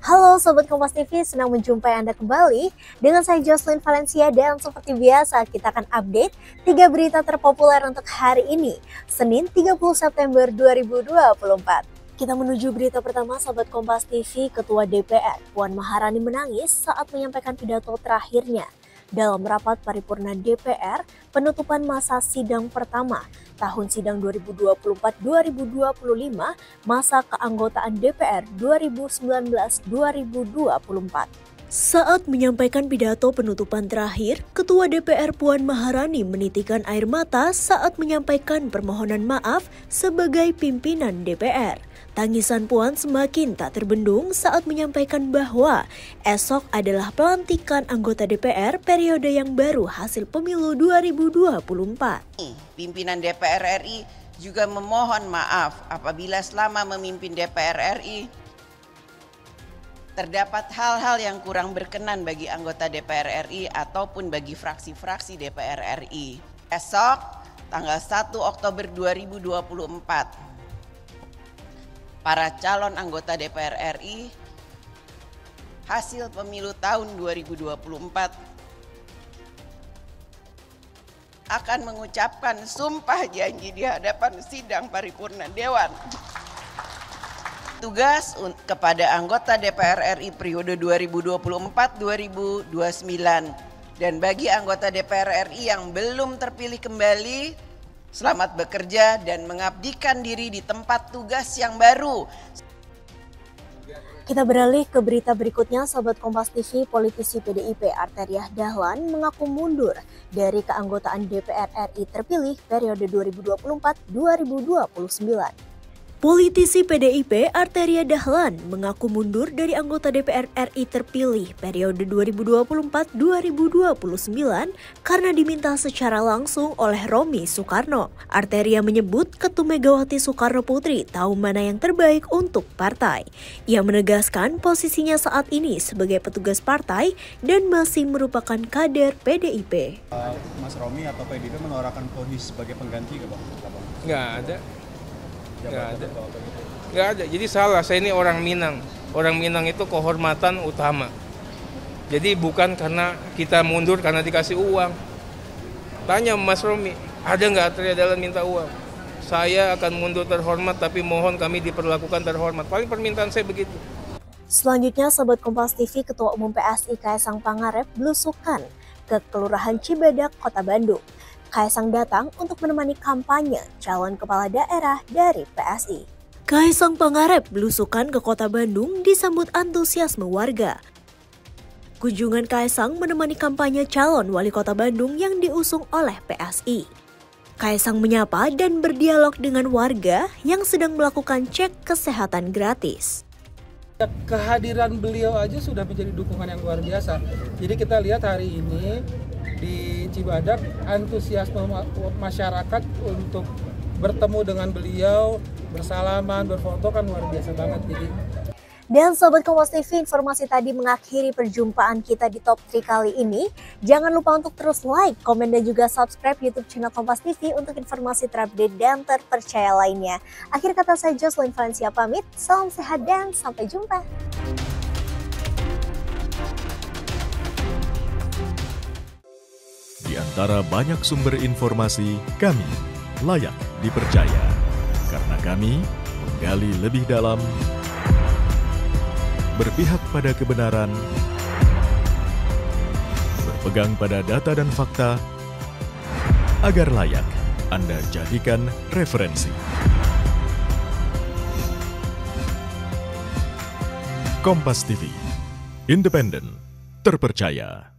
Halo Sobat Kompas TV, senang menjumpai Anda kembali dengan saya Jocelyn Valencia dan seperti biasa kita akan update 3 berita terpopuler untuk hari ini, Senin 30 September 2024. Kita menuju berita pertama Sobat Kompas TV, Ketua DPR Puan Maharani menangis saat menyampaikan pidato terakhirnya dalam rapat paripurna DPR penutupan masa sidang pertama tahun sidang 2024-2025 masa keanggotaan DPR 2019-2024. Saat menyampaikan pidato penutupan terakhir, Ketua DPR Puan Maharani menitikan air mata saat menyampaikan permohonan maaf sebagai pimpinan DPR. Tangisan Puan semakin tak terbendung saat menyampaikan bahwa esok adalah pelantikan anggota DPR periode yang baru hasil pemilu 2024. Pimpinan DPR RI juga memohon maaf apabila selama memimpin DPR RI terdapat hal-hal yang kurang berkenan bagi anggota DPR RI ataupun bagi fraksi-fraksi DPR RI. Esok tanggal 1 Oktober 2024. Para calon anggota DPR RI hasil pemilu tahun 2024 akan mengucapkan sumpah janji di hadapan sidang paripurna Dewan. Tugas kepada anggota DPR RI periode 2024-2029 dan bagi anggota DPR RI yang belum terpilih kembali, selamat bekerja dan mengabdikan diri di tempat tugas yang baru. Kita beralih ke berita berikutnya, Sobat Kompas TV. Politisi PDIP Arteria Dahlan mengaku mundur dari keanggotaan DPR RI terpilih periode 2024-2029. Politisi PDIP Arteria Dahlan mengaku mundur dari anggota DPR RI terpilih periode 2024-2029 karena diminta secara langsung oleh Romi Soekarno. Arteria menyebut Ketum Megawati Soekarno Putri tahu mana yang terbaik untuk partai. Ia menegaskan posisinya saat ini sebagai petugas partai dan masih merupakan kader PDIP. Mas Romi atau PDIP menawarkan Podi sebagai pengganti ke Bang? Nggak ada. Nggak ada. Jadi salah, saya ini orang Minang. Orang Minang itu kehormatan utama. Jadi bukan karena kita mundur karena dikasih uang. Tanya Mas Romi, ada nggak Arteria Dahlan minta uang? Saya akan mundur terhormat tapi mohon kami diperlakukan terhormat. Paling permintaan saya begitu. Selanjutnya, Sobat Kompas TV, Ketua Umum PSI Kaisang Pangarep belusukan ke Kelurahan Cibadak, Kota Bandung. Kaisang datang untuk menemani kampanye calon kepala daerah dari PSI. Kaisang Pangarep belusukan ke Kota Bandung disambut antusiasme warga. Kunjungan Kaisang menemani kampanye calon wali kota Bandung yang diusung oleh PSI. Kaisang menyapa dan berdialog dengan warga yang sedang melakukan cek kesehatan gratis. Kehadiran beliau aja sudah menjadi dukungan yang luar biasa. Jadi kita lihat hari ini di Cibadak antusiasme masyarakat untuk bertemu dengan beliau, bersalaman, berfoto kan luar biasa banget. Dan Sobat Kompas TV, informasi tadi mengakhiri perjumpaan kita di Top 3 kali ini. Jangan lupa untuk terus like, komen, dan juga subscribe YouTube channel Kompas TV untuk informasi terupdate dan terpercaya lainnya. Akhir kata saya Jocelyn Valencia pamit, salam sehat dan sampai jumpa. Di antara banyak sumber informasi, kami layak dipercaya. Karena kami menggali lebih dalam, berpihak pada kebenaran, berpegang pada data dan fakta, agar layak Anda jadikan referensi. Kompas TV, independen, terpercaya.